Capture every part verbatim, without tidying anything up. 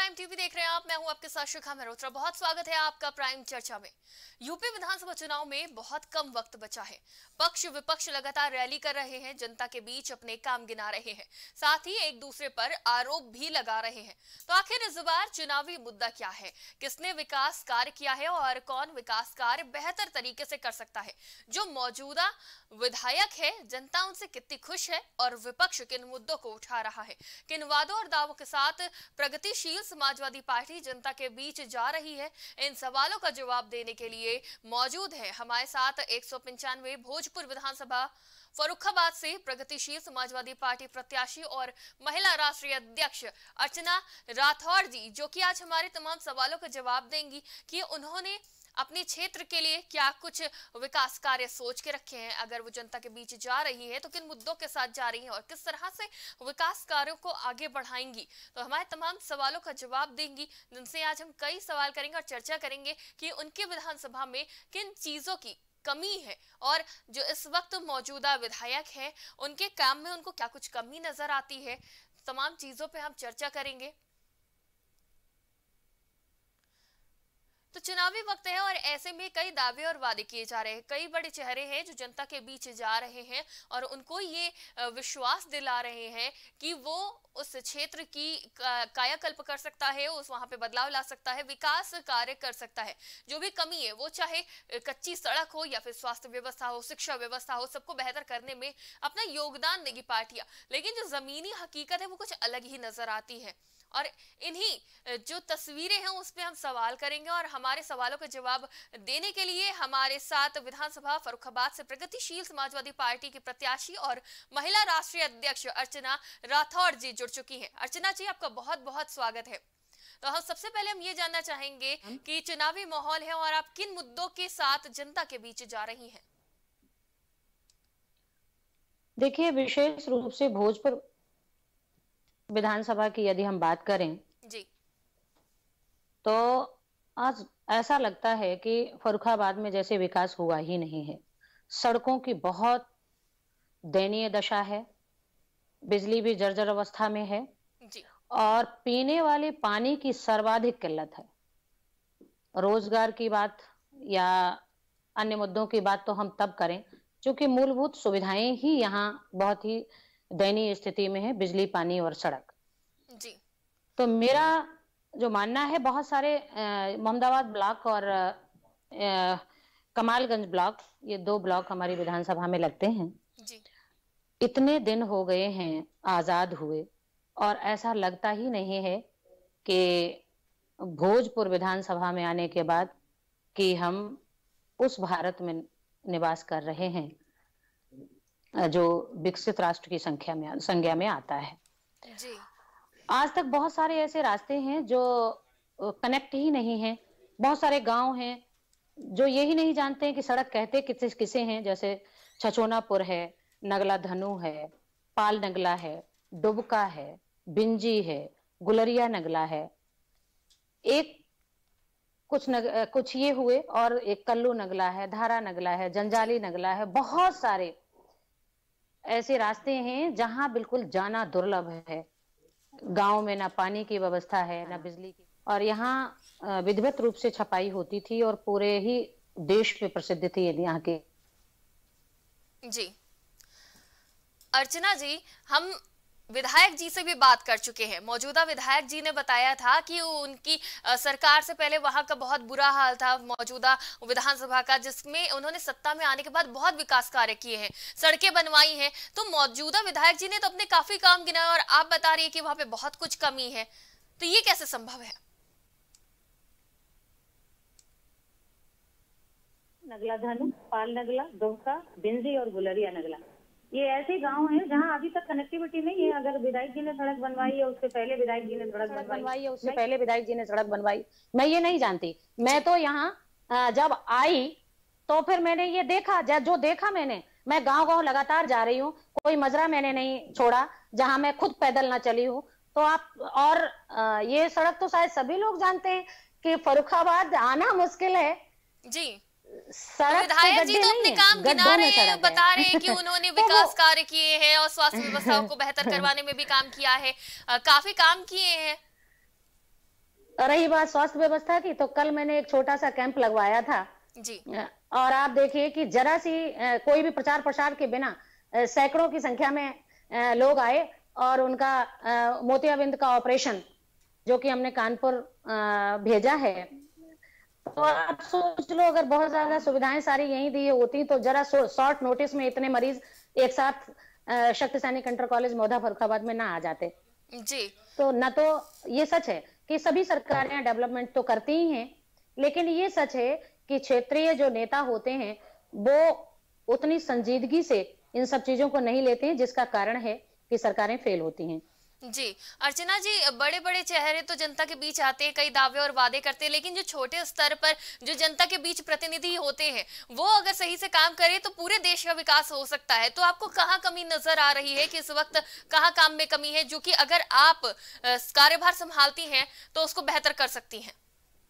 Prime TV देख रहे हैं आप। मैं हूं आपके साथ शिखा मल्होत्रा। बहुत स्वागत है आपका प्राइम चर्चा में। यूपी विधानसभा चुनाव में बहुत कम वक्त बचा है। पक्ष विपक्ष लगातार रैली कर रहे हैं, जनता के बीच अपने काम गिना रहे हैं, साथ ही एक दूसरे पर आरोप भी लगा रहे हैं। तो आखिर इस बार चुनावी मुद्दा क्या है, किसने विकास कार्य किया है और कौन विकास कार्य बेहतर तरीके से कर सकता है? जो मौजूदा विधायक है, जनता उनसे कितनी खुश है और विपक्ष किन मुद्दों को उठा रहा है? किन वादों और दावों के साथ प्रगतिशील समाजवादी पार्टी जनता के बीच जा रही है? इन सवालों का जवाब देने के लिए मौजूद है हमारे साथ एक सौ पंचानवे भोजपुर विधानसभा फर्रुखाबाद से प्रगतिशील समाजवादी पार्टी प्रत्याशी और महिला राष्ट्रीय अध्यक्ष अर्चना राठौड़ जी, जो कि आज हमारे तमाम सवालों का जवाब देंगी कि उन्होंने अपने क्षेत्र के लिए क्या कुछ विकास कार्य सोच के रखे हैं, अगर वो जनता के बीच जा रही है तो किन मुद्दों के साथ जा रही हैं और किस तरह से विकास कार्यों को आगे बढ़ाएंगी। तो हमारे तमाम सवालों का जवाब देंगी, जिनसे आज हम कई सवाल करेंगे और चर्चा करेंगे कि उनके विधानसभा में किन चीजों की कमी है और जो इस वक्त मौजूदा विधायक हैं उनके काम में उनको क्या कुछ कमी नजर आती है। तमाम चीजों पे हम चर्चा करेंगे। तो चुनावी वक्त है और ऐसे में कई दावे और वादे किए जा रहे हैं। कई बड़े चेहरे हैं जो जनता के बीच जा रहे हैं और उनको ये विश्वास दिला रहे हैं कि वो उस क्षेत्र की कायाकल्प कर सकता है, उस वहां पे बदलाव ला सकता है, विकास कार्य कर सकता है। जो भी कमी है, वो चाहे कच्ची सड़क हो या फिर स्वास्थ्य व्यवस्था हो, शिक्षा व्यवस्था हो, सबको बेहतर करने में अपना योगदान देगी पार्टियां। लेकिन जो जमीनी हकीकत है वो कुछ अलग ही नजर आती है और इन्हीं जो तस्वीरें हैं उस पे हम सवाल करेंगे। और हमारे सवालों का जवाब देने के लिए हमारे साथ विधानसभा फर्रुखाबाद से प्रगतिशील समाजवादी पार्टी की प्रत्याशी और महिला राष्ट्रीय अध्यक्ष अर्चना राठौड़ जी जुड़ चुकी हैं। अर्चना जी, आपका बहुत बहुत स्वागत है। तो हम सबसे पहले हम ये जानना चाहेंगे कि चुनावी माहौल है और आप किन मुद्दों के साथ जनता के बीच जा रही हैं? देखिए, विशेष रूप से भोजपुर विधानसभा की यदि हम बात करें जी, तो आज ऐसा लगता है कि फर्रुखाबाद में जैसे विकास हुआ ही नहीं है। सड़कों की बहुत दयनीय दशा है, बिजली भी जर्जर अवस्था में है जी, और पीने वाले पानी की सर्वाधिक किल्लत है। रोजगार की बात या अन्य मुद्दों की बात तो हम तब करें क्योंकि मूलभूत सुविधाएं ही यहाँ बहुत ही दयनीय स्थिति में है, बिजली, पानी और सड़क। जी। तो मेरा जो मानना है, बहुत सारे मोहम्मदाबाद ब्लॉक और आ, कमालगंज ब्लॉक, ये दो ब्लॉक हमारी विधानसभा में लगते हैं। जी। इतने दिन हो गए हैं आजाद हुए और ऐसा लगता ही नहीं है कि भोजपुर विधानसभा में आने के बाद कि हम उस भारत में निवास कर रहे हैं जो विकसित राष्ट्र की संख्या में संज्ञा में आता है। जी। आज तक बहुत सारे ऐसे रास्ते हैं जो कनेक्ट ही नहीं हैं। बहुत सारे गांव हैं जो यही नहीं जानते हैं कि सड़क कहते किसे किसे हैं, जैसे छछोनापुर है, नगला धनु है, पाल नगला है, डुबका है, बिंजी है, गुलरिया नगला है, एक कुछ नग, कुछ ये हुए और एक कल्लू नगला है, धारा नगला है, जंजाली नगला है। बहुत सारे ऐसे रास्ते हैं जहां बिल्कुल जाना दुर्लभ है। गांव में ना पानी की व्यवस्था है, ना बिजली की, और यहाँ विधिवत रूप से छपाई होती थी और पूरे ही देश में प्रसिद्ध थी यहाँ की। जी, अर्चना जी, हम विधायक जी से भी बात कर चुके हैं। मौजूदा विधायक जी ने बताया था कि उनकी सरकार से पहले वहां का बहुत बुरा हाल था मौजूदा विधानसभा का, जिसमें उन्होंने सत्ता में आने के बाद बहुत विकास कार्य किए हैं, सड़कें बनवाई हैं। तो मौजूदा विधायक जी ने तो अपने काफी काम गिनाए और आप बता रही है कि वहां पे बहुत कुछ कमी है, तो ये कैसे संभव है? नगला धनु, पाल नगला, दुबका, बिंजी और गुलरिया नगला, ये ऐसे गांव हैं जहां अभी तक कनेक्टिविटी नहीं है। अगर विधायक जी ने सड़क बनवाई है, उससे पहले विधायक जी ने सड़क बनवाई है, उससे पहले विधायक जी ने सड़क बनवाई, मैं ये नहीं जानती। मैं तो यहाँ जब आई तो फिर मैंने ये देखा, जो देखा मैंने, मैं गांव गांव लगातार जा रही हूँ, कोई मजरा मैंने नहीं छोड़ा जहां मैं खुद पैदल ना चली हूँ। तो आप और ये सड़क तो शायद सभी लोग जानते हैं कि फर्रुखाबाद आना मुश्किल है। जी, सड़क विधायक जी तो अपने काम गिना रहे हैं, बता रहे हैं कि उन्होंने विकास कार्य किए हैं और स्वास्थ्य व्यवस्थाओं को बेहतर करवाने में भी काम किया है, काफी काम किए हैं। रही बात स्वास्थ्य व्यवस्था की, तो कल मैंने एक छोटा सा कैंप लगवाया था जी। और आप देखिए कि जरा सी कोई भी प्रचार प्रसार के बिना सैकड़ों की संख्या में लोग आए और उनका मोतियाबिंद का ऑपरेशन जो कि हमने कानपुर भेजा है, तो आप सोच लो अगर बहुत ज्यादा सुविधाएं सारी यहीं दी होती तो जरा शॉर्ट नोटिस में इतने मरीज एक साथ शक्ति सैनिक इंटर कॉलेज मौधा फर्रुखाबाद में ना आ जाते जी। तो न तो ये सच है कि सभी सरकारें डेवलपमेंट तो करती ही हैं, लेकिन ये सच है कि क्षेत्रीय जो नेता होते हैं वो उतनी संजीदगी से इन सब चीजों को नहीं लेते हैं, जिसका कारण है कि सरकारें फेल होती हैं। जी अर्चना जी, बड़े बड़े चेहरे तो जनता के बीच आते हैं, कई दावे और वादे करते हैं, लेकिन जो छोटे स्तर पर जो जनता के बीच प्रतिनिधि होते हैं वो अगर सही से काम करे तो पूरे देश का विकास हो सकता है। तो आपको कहाँ कमी नजर आ रही है कि इस वक्त कहाँ काम में कमी है जो कि अगर आप कार्यभार संभालती हैं तो उसको बेहतर कर सकती हैं?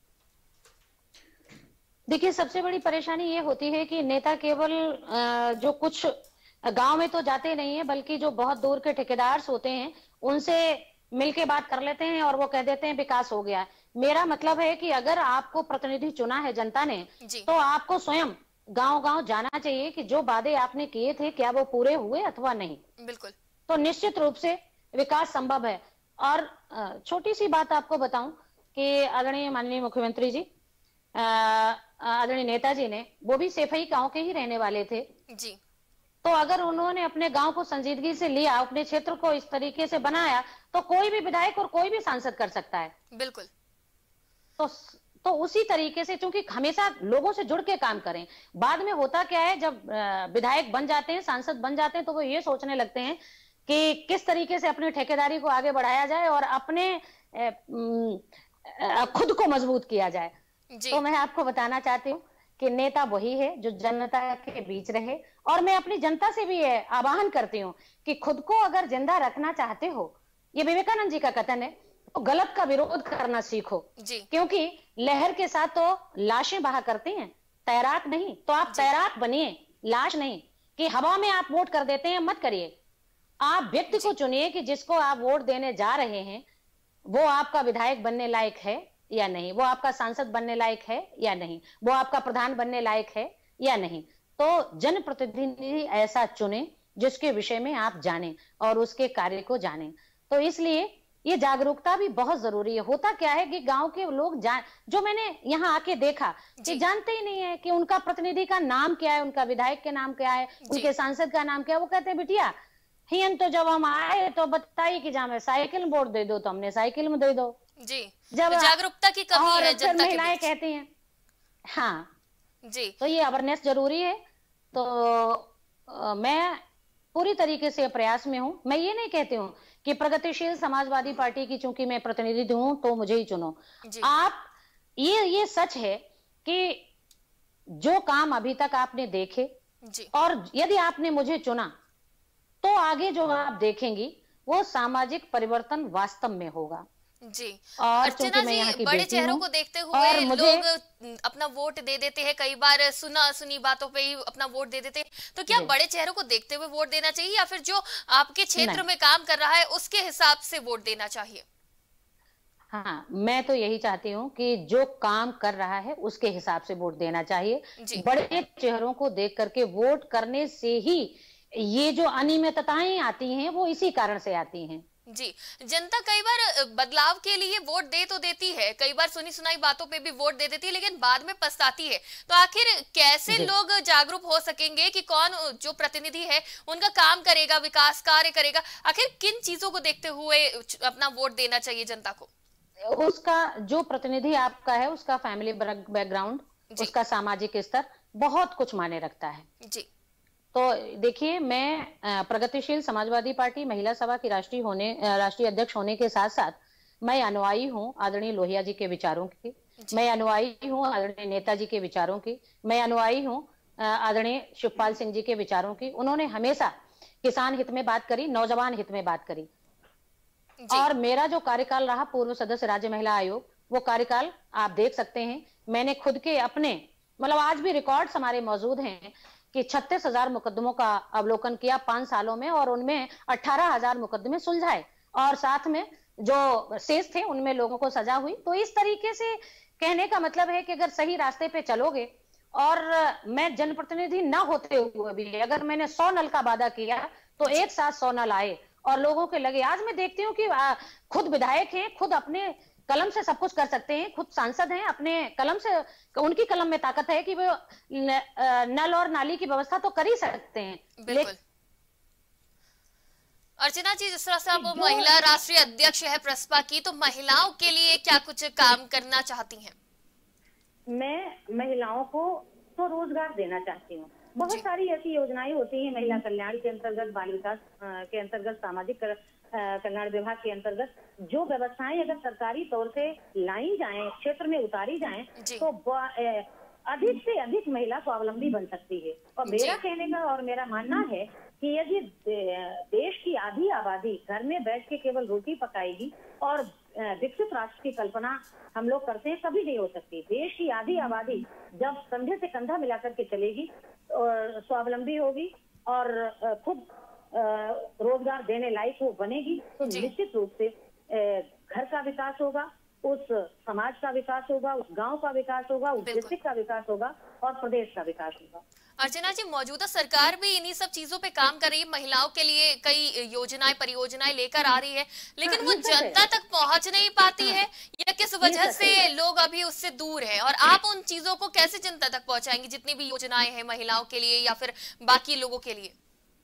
देखिए, सबसे बड़ी परेशानी ये होती है कि नेता केवल जो कुछ गांव में तो जाते नहीं है, बल्कि जो बहुत दूर के ठेकेदार होते हैं उनसे मिलके बात कर लेते हैं और वो कह देते हैं विकास हो गया। मेरा मतलब है कि अगर आपको प्रतिनिधि चुना है जनता ने, तो आपको स्वयं गांव गांव जाना चाहिए कि जो वादे आपने किए थे क्या वो पूरे हुए अथवा नहीं। बिल्कुल। तो निश्चित रूप से विकास संभव है। और छोटी सी बात आपको बताऊं कि आदरणीय माननीय मुख्यमंत्री जी, आदरणीय नेताजी ने, वो भी सेफई गांव के ही रहने वाले थे जी। तो अगर उन्होंने अपने गांव को संजीदगी से लिया, अपने क्षेत्र को इस तरीके से बनाया, तो कोई भी विधायक और कोई भी सांसद कर सकता है। बिल्कुल। तो तो उसी तरीके से, क्योंकि हमेशा लोगों से जुड़ के काम करें। बाद में होता क्या है, जब विधायक बन जाते हैं, सांसद बन जाते हैं, तो वो ये सोचने लगते हैं कि किस तरीके से अपनी ठेकेदारी को आगे बढ़ाया जाए और अपने खुद को मजबूत किया जाए। तो मैं आपको बताना चाहती हूँ कि नेता वही है जो जनता के बीच रहे, और मैं अपनी जनता से भी आह्वान करती हूँ कि खुद को अगर जिंदा रखना चाहते हो, ये विवेकानंद जी का कथन है, तो गलत का विरोध करना सीखो जी। क्योंकि लहर के साथ तो लाशें बहा करती हैं, तैराक नहीं। तो आप तैराक बनिए, लाश नहीं। कि हवा में आप वोट कर देते हैं, मत करिए। आप व्यक्ति को चुनिए कि जिसको आप वोट देने जा रहे हैं वो आपका विधायक बनने लायक है या नहीं, वो आपका सांसद बनने लायक है या नहीं, वो आपका प्रधान बनने लायक है या नहीं। तो जनप्रतिनिधि ऐसा चुने जिसके विषय में आप जानें और उसके कार्य को जानें। तो इसलिए ये जागरूकता भी बहुत जरूरी है। होता क्या है कि गांव के लोग जान, जो मैंने यहाँ आके देखा कि जानते ही नहीं है कि उनका प्रतिनिधि का नाम क्या है, उनका विधायक के नाम क्या है, उनके सांसद का नाम क्या है। वो कहते हैं बिटिया हियन तो जब हम आए तो बताइए कि जहाँ साइकिल में वोट दे दो तो हमने साइकिल में दे दो जी। जब जागरूकता की कमी है जनता के महिलाएं कहती हैं। हाँ जी। तो ये अवेयरनेस जरूरी है। तो आ, मैं पूरी तरीके से प्रयास में हूँ। मैं ये नहीं कहती हूँ कि प्रगतिशील समाजवादी पार्टी की चूंकि मैं प्रतिनिधि हूं तो मुझे ही चुनो। आप ये ये सच है कि जो काम अभी तक आपने देखे जी। और यदि आपने मुझे चुना तो आगे जो आप देखेंगी वो सामाजिक परिवर्तन वास्तव में होगा जी। और अर्चना जी, बड़े चेहरों को देखते हुए लोग अपना वोट दे देते हैं, कई बार सुना सुनी बातों पे ही अपना वोट दे देते हैं। तो क्या बड़े चेहरों को देखते हुए वोट देना चाहिए या फिर जो आपके क्षेत्र में काम कर रहा है उसके हिसाब से वोट देना चाहिए? हाँ, मैं तो यही चाहती हूँ कि जो काम कर रहा है उसके हिसाब से वोट देना चाहिए। बड़े चेहरों को देख करके वोट करने से ही ये जो अनियमितताएं आती हैं वो इसी कारण से आती हैं जी। जनता कई बार बदलाव के लिए वोट दे तो देती है, कई बार सुनी सुनाई बातों पे भी वोट दे देती है, लेकिन बाद में पछताती है। तो आखिर कैसे लोग जागरूक हो सकेंगे कि कौन जो प्रतिनिधि है उनका काम करेगा, विकास कार्य करेगा? आखिर किन चीजों को देखते हुए अपना वोट देना चाहिए जनता को? उसका जो प्रतिनिधि आपका है उसका फैमिली बैकग्राउंड, उसका सामाजिक स्तर बहुत कुछ मायने रखता है जी। तो देखिए, मैं प्रगतिशील समाजवादी पार्टी महिला सभा की राष्ट्रीय होने राष्ट्रीय अध्यक्ष होने के साथ साथ मैं अनुयायी हूँ आदरणीय लोहिया जी के विचारों की, मैं अनुयायी हूँ आदरणीय नेताजी के विचारों की, मैं अनुयायी हूँ आदरणीय शिवपाल सिंह जी के विचारों की। उन्होंने हमेशा किसान हित में बात करी, नौजवान हित में बात करी। और मेरा जो कार्यकाल रहा पूर्व सदस्य राज्य महिला आयोग, वो कार्यकाल आप देख सकते हैं। मैंने खुद के अपने मतलब आज भी रिकॉर्ड्स हमारे मौजूद हैं कि छत्तीस हजार मुकदमों का अवलोकन किया पांच सालों में और उनमें अठारह हजार मुकदमे सुलझाए और साथ में जो शेष थे उनमें लोगों को सजा हुई। तो इस तरीके से कहने का मतलब है कि अगर सही रास्ते पे चलोगे और मैं जनप्रतिनिधि न होते हुए भी अगर मैंने सौ नल का वादा किया तो एक साथ सौ नल आए और लोगों के लगे। आज मैं देखती हूँ कि खुद विधायक हैं, खुद अपने कलम से सब कुछ कर सकते हैं, खुद सांसद हैं, अपने कलम से उनकी कलम में ताकत है कि वो नल और नाली की व्यवस्था तो कर ही सकते हैं। बिल्कुल। अर्चना जी, जिस तरह से आप महिला राष्ट्रीय अध्यक्ष है प्रसपा की, तो महिलाओं के लिए क्या कुछ काम करना चाहती हैं? मैं महिलाओं को तो रोजगार देना चाहती हूँ। बहुत सारी ऐसी योजनाएं होती हैं महिला कल्याण के अंतर्गत, बाल विकास के अंतर्गत, सामाजिक कल्याण विभाग के अंतर्गत जो व्यवस्थाएं अगर सरकारी तौर से लाई जाएं, क्षेत्र में उतारी जाएं, तो अधिक से अधिक महिला स्वावलंबी बन सकती है। और मेरा कहने का और मेरा मानना है कि यदि देश की आधी आबादी घर में बैठ के केवल रोटी पकाएगी और विकसित राष्ट्र की कल्पना हम लोग करते हैं, कभी नहीं हो सकती। देश की आधी आबादी जब कंधे से कंधा मिलाकर के चलेगी, स्वावलंबी होगी और खुद रोजगार देने लायक वो बनेगी, तो निश्चित रूप से घर का विकास होगा, उस समाज का विकास होगा, उस गांव का विकास होगा, उस डिस्ट्रिक्ट का विकास होगा और प्रदेश का विकास होगा। अर्चना जी, मौजूदा सरकार भी इन्हीं सब चीजों पे काम कर रही है, महिलाओं के लिए कई योजनाएं परियोजनाएं लेकर आ रही है, लेकिन वो जनता तक पहुंच नहीं पाती है, या किस वजह से लोग अभी उससे दूर हैं? और आप उन चीजों को कैसे जनता तक पहुंचाएंगी, जितनी भी योजनाएं हैं महिलाओं के लिए या फिर बाकी लोगों के लिए?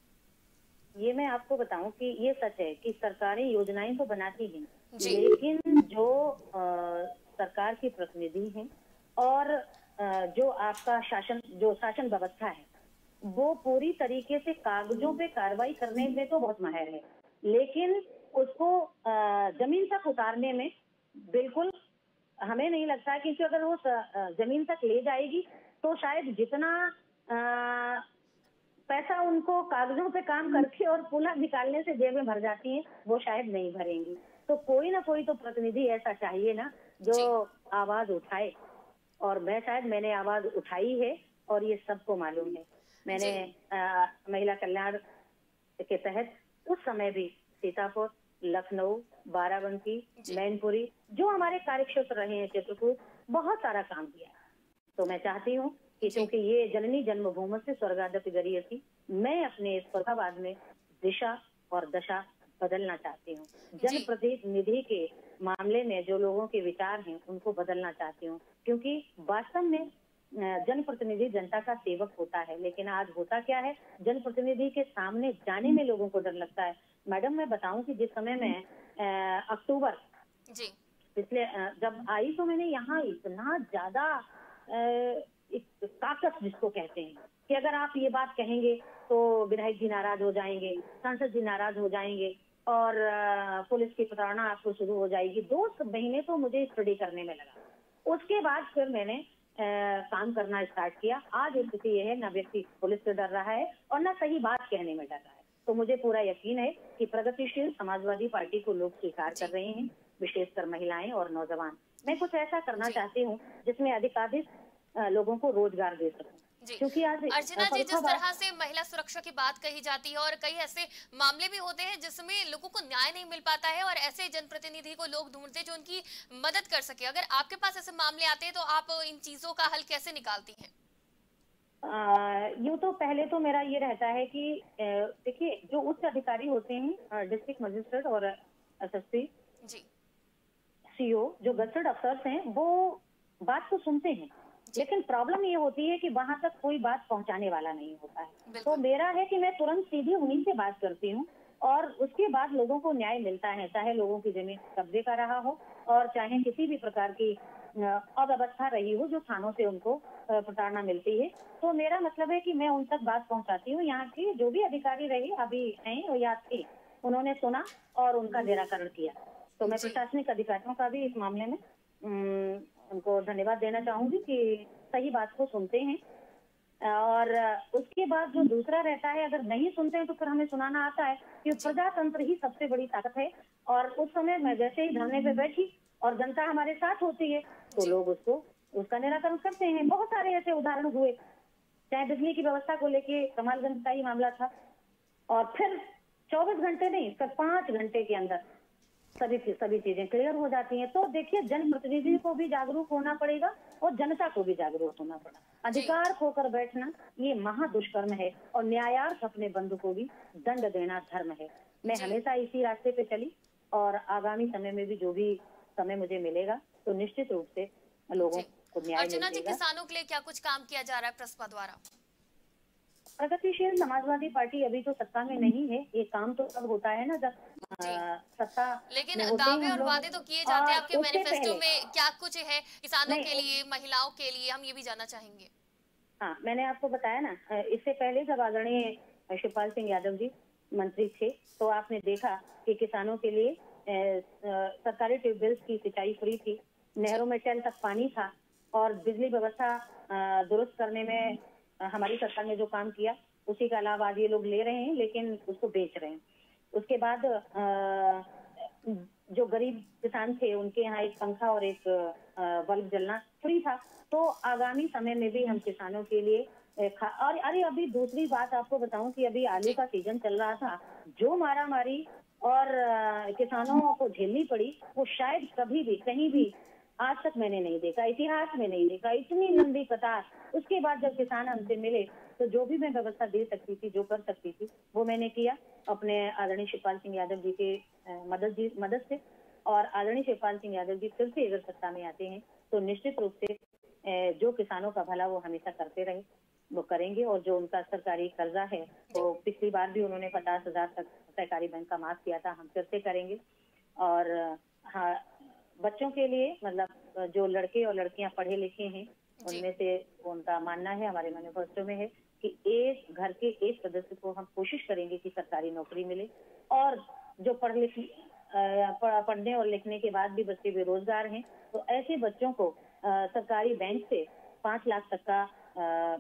ये मैं आपको बताऊं कि ये सच है कि सरकारें योजनाएं तो बनाती हैं, लेकिन जो आ, सरकार की प्रतिनिधि हैं और आ, जो आपका शासन जो शासन व्यवस्था है वो पूरी तरीके से कागजों पे कार्रवाई करने में तो बहुत माहिर है, लेकिन उसको आ, जमीन तक उतारने में बिल्कुल हमें नहीं लगता, क्योंकि अगर वो जमीन तक ले जाएगी तो शायद जितना आ, पैसा उनको कागजों पे काम करके और पुनः निकालने से जेब में भर जाती है, वो शायद नहीं भरेंगी। तो कोई ना कोई तो प्रतिनिधि ऐसा चाहिए ना जो आवाज उठाए, और मैं शायद मैंने आवाज उठाई है और ये सबको मालूम है। मैंने आ, महिला कल्याण के तहत उस समय भी सीतापुर, लखनऊ, बाराबंकी, मैनपुरी जो हमारे कार्य क्षेत्र रहे हैं, चित्रकूट, बहुत सारा काम किया। तो मैं चाहती हूँ कि क्योंकि ये जननी जन्मभूमि से स्वर्गादपि गरीयसी, मैं अपने स्वर्गाबाद में दिशा और दशा बदलना चाहती हूँ। जनप्रतिनिधि के मामले में जो लोगों के विचार हैं उनको बदलना चाहती हूँ, क्योंकि वास्तव में जनप्रतिनिधि जनता का सेवक होता है, लेकिन आज होता क्या है, जनप्रतिनिधि के सामने जाने में लोगों को डर लगता है। मैडम, मैं बताऊं कि जिस समय में अक्टूबर जी पिछले जब आई तो मैंने यहाँ इतना ज्यादा ताकत जिसको कहते हैं कि अगर आप ये बात कहेंगे तो विधायक जी नाराज हो जाएंगे, सांसद जी नाराज हो जाएंगे और पुलिस की प्रताड़ना आपको शुरू हो जाएगी। दो महीने तो मुझे स्टडी करने में लगा। उसके बाद फिर मैंने आ, काम करना स्टार्ट किया। आज स्थिति यह है, ना व्यक्ति पुलिस से डर रहा है और ना सही बात कहने में डर रहा है। तो मुझे पूरा यकीन है कि प्रगतिशील समाजवादी पार्टी को लोग स्वीकार कर रहे हैं, विशेषकर महिलाएं और नौजवान। मैं कुछ ऐसा करना चाहती हूँ जिसमें अधिकाधिक लोगों को रोजगार दे सकूं। क्योंकि आज अर्चना जी, जिस तरह से महिला सुरक्षा की बात कही जाती है और कई ऐसे मामले भी होते हैं जिसमें लोगों को न्याय नहीं मिल पाता है और ऐसे जनप्रतिनिधि को लोग ढूंढते हैं जो उनकी मदद कर सके, अगर आपके पास ऐसे मामले आते हैं तो आप इन चीजों का हल कैसे निकालती हैं? यूँ तो पहले तो मेरा ये रहता है कि देखिए, जो उच्च अधिकारी होते हैं, डिस्ट्रिक्ट मजिस्ट्रेट और एसएसपी जी सीओ, जो गजटेड अफसर्स हैं, वो बात तो सुनते हैं, लेकिन प्रॉब्लम ये होती है कि वहां तक कोई बात पहुंचाने वाला नहीं होता है। तो मेरा है कि मैं तुरंत सीधी उन्हीं से बात करती हूँ और उसके बाद लोगों को न्याय मिलता है, चाहे लोगों की जमीन कब्जे का रहा हो और चाहे किसी भी प्रकार की अव्यवस्था रही हो जो थानों से उनको प्रताड़ना मिलती है। तो मेरा मतलब है कि मैं उन तक बात पहुंचाती हूँ। यहाँ के जो भी अधिकारी रहे अभी हैं या थे, उन्होंने सुना और उनका निराकरण किया। तो मैं प्रशासनिक अधिकारियों का भी इस मामले में उनको धन्यवाद देना चाहूंगी कि सही बात को सुनते हैं। और उसके बाद जो दूसरा रहता है, अगर नहीं सुनते हैं तो फिर हमें सुनाना आता है कि प्रजातंत्र ही सबसे बड़ी ताकत है। और उस समय मैं जैसे ही धरने पे बैठी और जनता हमारे साथ होती है तो लोग उसको उसका निराकरण करते हैं। बहुत सारे ऐसे उदाहरण हुए, चाहे बिजली की व्यवस्था को लेके कमालगंज का ही मामला था, और फिर चौबीस घंटे नहीं, सिर्फ पांच घंटे के अंदर सभी सभी चीजें क्लियर हो जाती हैं। तो देखिए, जनप्रतिनिधि को भी जागरूक होना पड़ेगा और जनता को भी जागरूक होना पड़ा। अधिकार खोकर बैठना ये महा दुष्कर्म है और न्यायार्थ अपने बंधु को भी दंड देना धर्म है। मैं हमेशा इसी रास्ते पे चली और आगामी समय में भी जो भी समय मुझे मिलेगा तो निश्चित रूप से लोगों को न्याय अर्चना जी, मिलेगा। किसानों के लिए क्या कुछ काम किया जा रहा है प्रसपा द्वारा? प्रगतिशील समाजवादी पार्टी अभी तो सत्ता में नहीं है, ये काम तो तब होता है ना जब आ, सत्ता लेकिन में होते दावे हैं और लोग। वादे तो किए जाते हैं। आपके उससे मैनिफेस्टो पहले में क्या कुछ है किसानों के नहीं, लिए, महिलाओं के लिए, हम ये भी जानना चाहेंगे। हाँ, मैंने आपको बताया ना, इससे पहले जब आदरणीय शिवपाल सिंह यादव जी मंत्री थे तो आपने देखा कि किसानों के लिए ए, सरकारी ट्यूबवेल्स की सिंचाई फ्री थी, नहरों में टेल तक पानी था और बिजली व्यवस्था दुरुस्त करने में हमारी सरकार ने जो काम किया उसी का लाभ आज ये लोग ले रहे हैं, लेकिन उसको बेच रहे हैं। उसके बाद आ, जो गरीब किसान थे उनके यहाँ एक पंखा और एक बल्ब जलना फ्री था। तो आगामी समय में भी हम किसानों के लिए खा और अरे अभी दूसरी बात आपको बताऊं कि अभी आलू का सीजन चल रहा था, जो मारा मारी और किसानों को झेलनी पड़ी वो शायद कभी भी कहीं भी आज तक मैंने नहीं देखा, इतिहास में नहीं देखा। इतनी लंबी कतार, उसके बाद जब किसान हमसे मिले तो जो भी मैं व्यवस्था दे सकती थी, जो कर सकती थी, वो मैंने किया अपने आदरणीय शिवपाल सिंह यादव जी के मदद जी मदद से। और आदरणीय शिवपाल सिंह यादव जी फिर से अगर सत्ता में आते हैं तो निश्चित रूप से जो किसानों का भला वो हमेशा करते रहे, वो करेंगे। और जो उनका सरकारी कर्जा है वो पिछली बार भी उन्होंने पचास हजार तक सहकारी बैंक का माफ किया था, हम फिर से करेंगे। और हाँ, बच्चों के लिए मतलब जो लड़के और लड़कियां पढ़े लिखे हैं उनमें से उनका मानना है, हमारे मैनिफेस्टो में है कि एक घर के एक सदस्य को हम कोशिश करेंगे कि सरकारी नौकरी मिले। और जो पढ़ लिख पढ़ने और लिखने के बाद भी बच्चे बेरोजगार हैं तो ऐसे बच्चों को आ, सरकारी बैंक से पांच लाख तक का आ,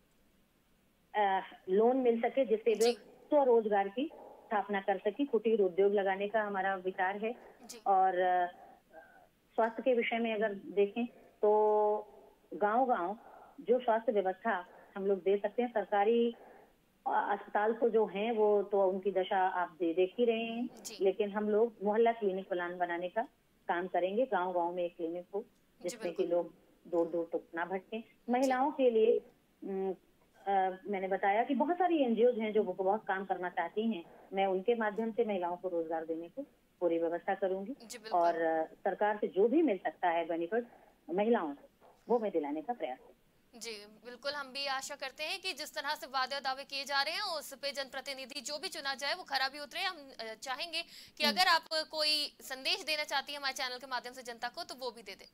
आ, लोन मिल सके, जिससे वे स्वरोजगार की स्थापना कर सके। कुटीर उद्योग लगाने का हमारा विचार है। और स्वास्थ्य के विषय में अगर देखें तो गांव-गांव जो स्वास्थ्य व्यवस्था हम लोग दे सकते हैं, सरकारी अस्पताल तो जो हैं वो तो उनकी दशा आप दे देख ही रहे हैं, लेकिन हम लोग मोहल्ला क्लिनिक प्लान बनाने का काम करेंगे। गांव-गांव में एक क्लिनिक हो जिसमें कि लोग दूर दूर तक ना भटकें। महिलाओं के लिए न, आ, मैंने बताया कि बहुत सारी एनजीओ हैं जो बहुत काम करना चाहती हैं, मैं उनके माध्यम से महिलाओं को रोजगार देने को पूरी व्यवस्था करूंगी। और सरकार से जो भी मिल सकता है बेनिफिट महिलाओं को, वो मैं दिलाने का प्रयास करूंगी। जी बिल्कुल, हम भी आशा करते हैं कि जिस तरह से वादे और दावे किए जा रहे हैं उस पे जनप्रतिनिधि जो भी चुना जाए वो खरा भी उतरे। हम चाहेंगे कि अगर आप कोई संदेश देना चाहती हैं हमारे चैनल के माध्यम से जनता को तो वो भी दे दें।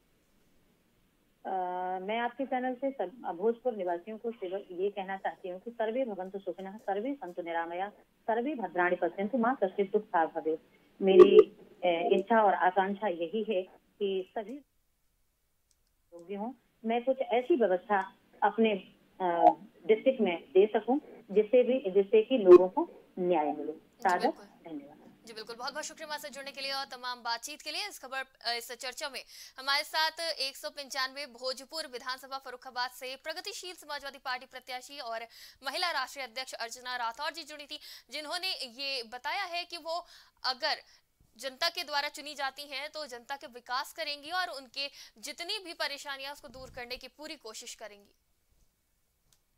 Uh, मैं आपके चैनल से भोजपुर निवासियों को केवल ये कहना चाहती हूँ कि सर्वे भवन्तु सुखिनः, सर्वे सन्तु निरामया, सर्वे भद्राणि पश्यन्तु, मां कश्चित् दुःखभाग् भवेत्। मेरी इच्छा और आकांक्षा यही है कि सभी योग्य हों, मैं कुछ ऐसी व्यवस्था अपने डिस्ट्रिक्ट में दे सकूं जिससे भी जिससे कि लोगों को न्याय मिले। सादर धन्यवाद। जी बिल्कुल, बहुत बहुत शुक्रिया हमारे साथ जुड़ने के लिए और तमाम बातचीत के लिए। इस खबर इस चर्चा में हमारे साथ एक सौ पंचानवे भोजपुर विधानसभा फर्रुखाबाद से प्रगतिशील समाजवादी पार्टी प्रत्याशी और महिला राष्ट्रीय अध्यक्ष अर्चना राठौर जी जुड़ी थी, जिन्होंने ये बताया है कि वो अगर जनता के द्वारा चुनी जाती हैं तो जनता के विकास करेंगी और उनके जितनी भी परेशानियां उसको दूर करने की पूरी कोशिश करेंगी।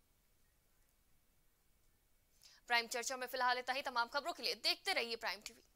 प्राइम चर्चा में फिलहाल इतना ही। तमाम खबरों के लिए देखते रहिए प्राइम टीवी।